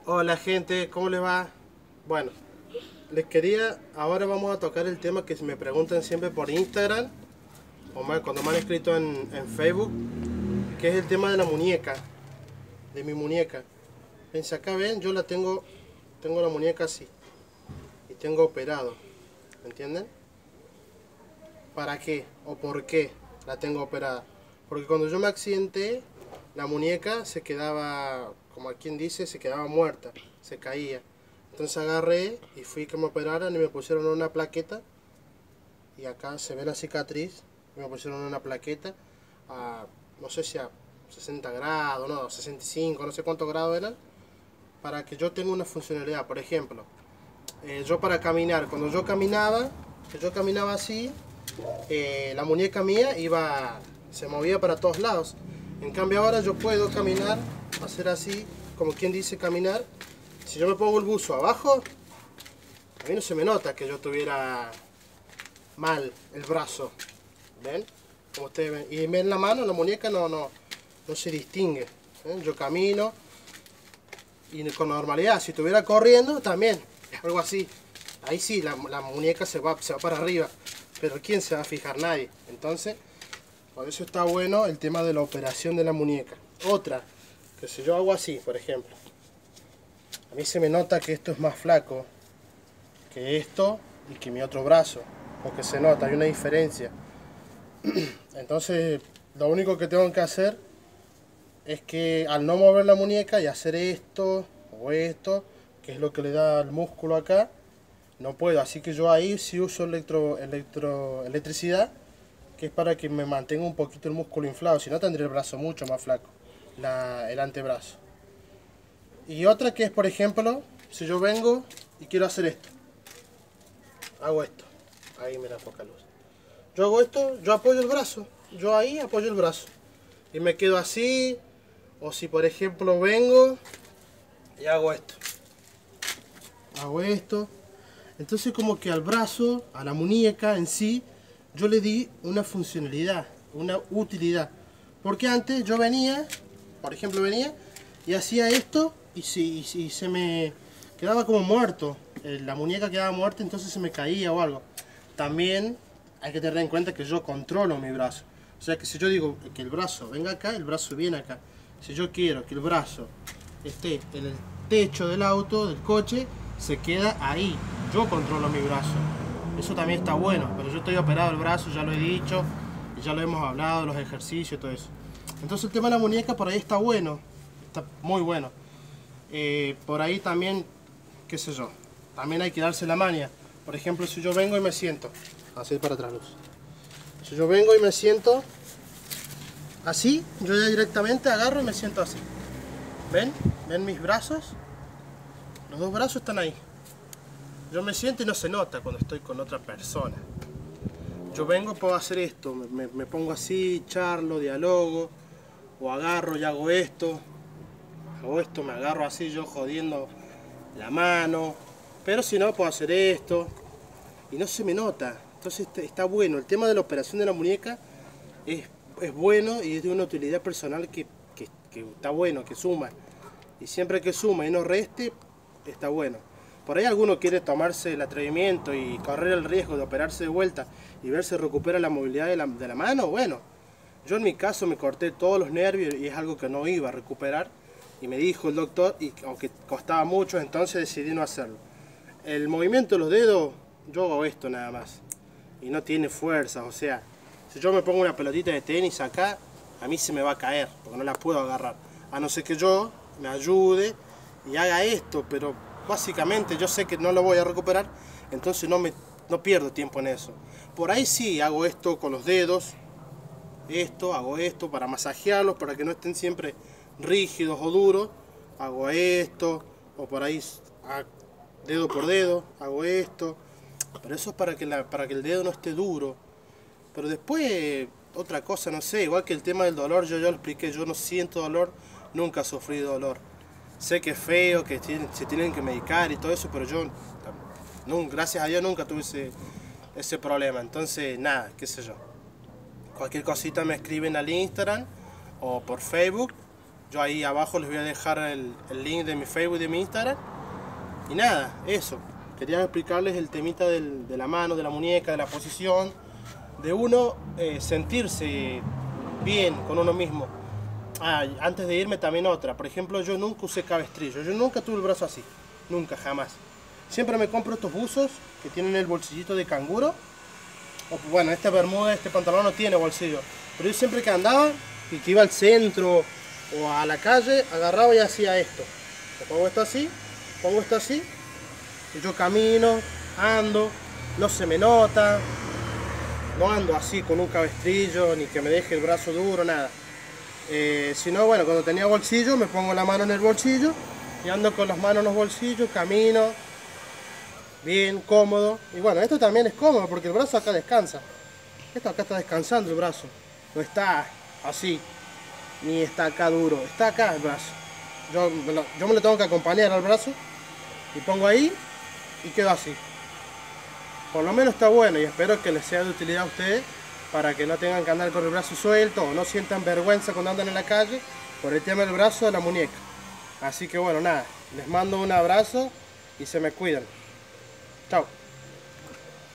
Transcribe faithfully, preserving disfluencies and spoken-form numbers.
Hola gente, ¿cómo les va? Bueno, les quería, ahora vamos a tocar el tema que me preguntan siempre por Instagram o más, cuando me han escrito en, en Facebook, que es el tema de la muñeca, de mi muñeca. Fíjense acá, ven, yo la tengo, tengo la muñeca así y tengo operado, ¿me entienden? ¿Para qué o por qué la tengo operada? Porque cuando yo me accidenté, la muñeca se quedaba, como quien dice, se quedaba muerta, se caía. Entonces agarré y fui que me operaran y me pusieron una plaqueta. Y acá se ve la cicatriz. Y me pusieron una plaqueta a, no sé si a sesenta grados, no, sesenta y cinco, no sé cuántos grados eran. Para que yo tenga una funcionalidad. Por ejemplo, eh, yo para caminar, cuando yo caminaba, que yo caminaba así, eh, la muñeca mía iba, se movía para todos lados. En cambio ahora yo puedo caminar, hacer así, como quien dice caminar. Si yo me pongo el buzo abajo, a mí no se me nota que yo tuviera mal el brazo. ¿Ven? Como ustedes ven. Y ven la mano, la muñeca no, no, no se distingue. ¿Ven? Yo camino y con normalidad. Si estuviera corriendo también, algo así. Ahí sí, la, la muñeca se va, se va para arriba. Pero ¿quién se va a fijar? Nadie. Entonces, por eso está bueno el tema de la operación de la muñeca. Otra, que si yo hago así, por ejemplo. A mí se me nota que esto es más flaco que esto y que mi otro brazo. Porque se nota, hay una diferencia. Entonces, lo único que tengo que hacer es que al no mover la muñeca y hacer esto o esto, que es lo que le da el músculo acá, no puedo. Así que yo ahí sí uso electro, electro, electricidad, que es para que me mantenga un poquito el músculo inflado. Si no, tendría el brazo mucho más flaco, la, el antebrazo. Y otra que es, por ejemplo, si yo vengo y quiero hacer esto, hago esto. Ahí me da poca luz. Yo hago esto, yo apoyo el brazo. Yo ahí apoyo el brazo. Y me quedo así. O si por ejemplo vengo y hago esto. Hago esto. Entonces como que al brazo, a la muñeca en sí, yo le di una funcionalidad, una utilidad. Porque antes yo venía, por ejemplo venía y hacía esto y, si, y, y se me quedaba como muerto. La muñeca quedaba muerta, entonces se me caía o algo. También hay que tener en cuenta que yo controlo mi brazo. O sea que si yo digo que el brazo venga acá, el brazo viene acá. Si yo quiero que el brazo esté en el techo del auto, del coche, se queda ahí. Yo controlo mi brazo. Eso también está bueno, pero yo estoy operado el brazo, ya lo he dicho, y ya lo hemos hablado, los ejercicios y todo eso. Entonces el tema de la muñeca por ahí está bueno, está muy bueno. Eh, por ahí también, qué sé yo, también hay que darse la maña. Por ejemplo, si yo vengo y me siento, así para atrás, luz. Si yo vengo y me siento así, yo ya directamente agarro y me siento así. ¿Ven? ¿Ven mis brazos? Los dos brazos están ahí. Yo me siento y no se nota cuando estoy con otra persona. Yo vengo, puedo hacer esto, me, me pongo así, charlo, dialogo, o agarro y hago esto. Hago esto, me agarro así, yo jodiendo la mano. Pero si no, puedo hacer esto. Y no se me nota. Entonces está bueno. El tema de la operación de la muñeca es, es bueno y es de una utilidad personal que, que, que está bueno, que suma. Y siempre que suma y no reste, está bueno. Por ahí alguno quiere tomarse el atrevimiento y correr el riesgo de operarse de vuelta y ver si recupera la movilidad de la, de la mano. Bueno, yo en mi caso me corté todos los nervios y es algo que no iba a recuperar. Y me dijo el doctor, y aunque costaba mucho, entonces decidí no hacerlo. El movimiento de los dedos, yo hago esto nada más. Y no tiene fuerza, o sea, si yo me pongo una pelotita de tenis acá, a mí se me va a caer, porque no la puedo agarrar. A no ser que yo me ayude y haga esto, pero básicamente yo sé que no lo voy a recuperar, entonces no, me, no pierdo tiempo en eso. Por ahí sí, hago esto con los dedos, esto, hago esto para masajearlos, para que no estén siempre rígidos o duros. Hago esto, o por ahí dedo por dedo, hago esto. Pero eso es para que, la, para que el dedo no esté duro. Pero después, otra cosa, no sé, igual que el tema del dolor, yo ya lo expliqué, yo no siento dolor, nunca sufrí dolor. Sé que es feo, que tienen, se tienen que medicar y todo eso, pero yo, no, gracias a Dios, nunca tuve ese, ese problema. Entonces, nada, qué sé yo. Cualquier cosita me escriben al Instagram o por Facebook Yo ahí abajo les voy a dejar el, el link de mi Facebook y de mi Instagram. Y nada, eso. Quería explicarles el temita del, de la mano, de la muñeca, de la posición, de uno eh, sentirse bien con uno mismo. Ah, antes de irme también otra. Por ejemplo, yo nunca usé cabestrillo. Yo nunca tuve el brazo así. Nunca, jamás. Siempre me compro estos buzos que tienen el bolsillito de canguro. O, bueno, esta bermuda, este pantalón no tiene bolsillo. Pero yo siempre que andaba y que iba al centro o a la calle, agarraba y hacía esto. Me pongo esto así, pongo esto así. Y yo camino, ando, no se me nota. No ando así con un cabestrillo, ni que me deje el brazo duro, nada. Eh, si no, bueno, cuando tenía bolsillo, me pongo la mano en el bolsillo y ando con las manos en los bolsillos, camino bien, cómodo. Y bueno, esto también es cómodo porque el brazo acá descansa. Esto acá está descansando el brazo. No está así, ni está acá duro. Está acá el brazo. Yo me lo, yo me lo tengo que acompañar al brazo y pongo ahí y quedo así. Por lo menos está bueno y espero que les sea de utilidad a ustedes para que no tengan que andar con el brazo suelto o no sientan vergüenza cuando andan en la calle por el tema del brazo de la muñeca. Así que bueno, nada, les mando un abrazo y se me cuidan. Chao.